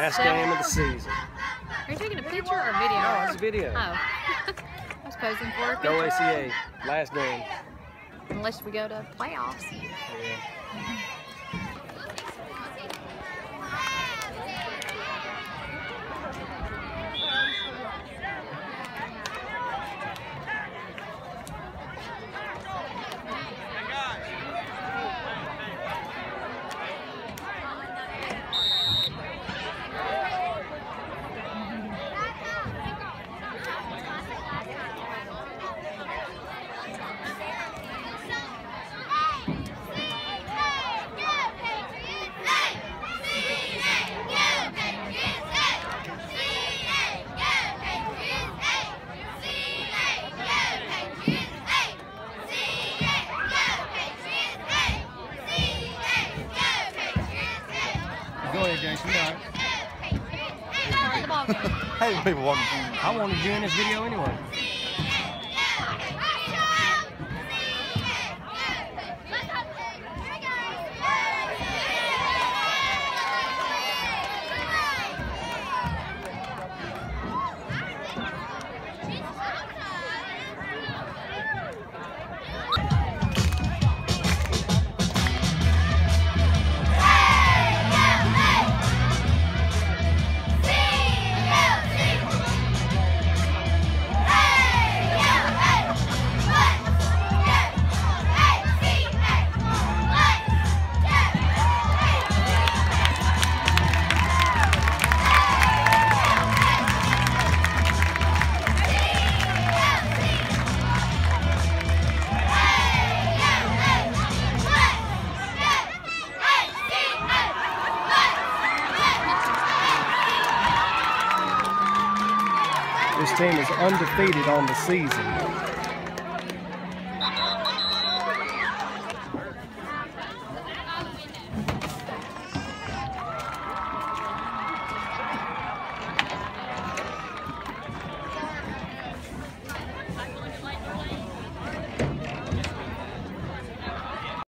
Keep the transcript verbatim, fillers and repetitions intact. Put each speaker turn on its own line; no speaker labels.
Last game of the season.
Are you taking a picture or a video?
No, it's a video.
Oh. I was posing for a picture.
Go A C A. Last game.
Unless we go to playoffs.
Yeah.
Go ahead, Jason. You know it.
Hey, people want. I wanted you in this video anyway. This team is undefeated on the season.